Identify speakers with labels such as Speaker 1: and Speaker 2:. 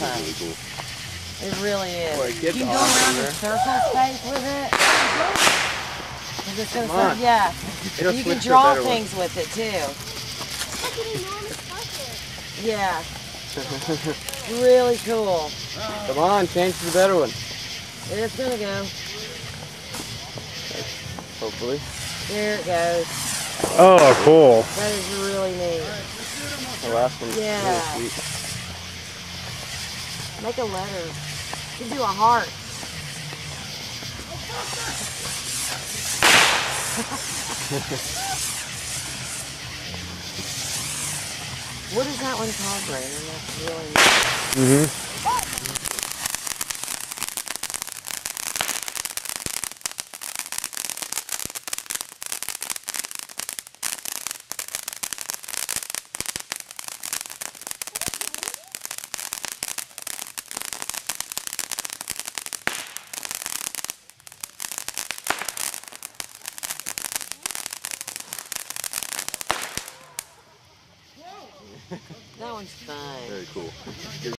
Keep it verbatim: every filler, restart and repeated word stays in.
Speaker 1: awesome.
Speaker 2: Really cool.
Speaker 1: It really is.
Speaker 2: Boy, it gets
Speaker 1: you can go
Speaker 2: awesome
Speaker 1: around in
Speaker 2: there.
Speaker 1: circle space with it. 'Cause it's gonna
Speaker 2: Come on.
Speaker 1: say, yeah.
Speaker 2: It'll
Speaker 1: You
Speaker 2: switch
Speaker 1: can
Speaker 2: to a
Speaker 1: draw
Speaker 2: better
Speaker 1: things with it too.
Speaker 3: Look at enormous bucket.
Speaker 1: Yeah. Really cool.
Speaker 2: Come on, change to the better one.
Speaker 1: It's gonna go.
Speaker 2: Hopefully.
Speaker 1: There it goes.
Speaker 4: Oh, cool.
Speaker 1: That is really neat.
Speaker 2: The last one's
Speaker 1: Yeah.
Speaker 2: really sweet.
Speaker 1: Make a letter. You can do a heart. What is that one called, Brandon? That's really neat.
Speaker 4: Mm-hmm.
Speaker 1: That one's fun.
Speaker 2: Very cool.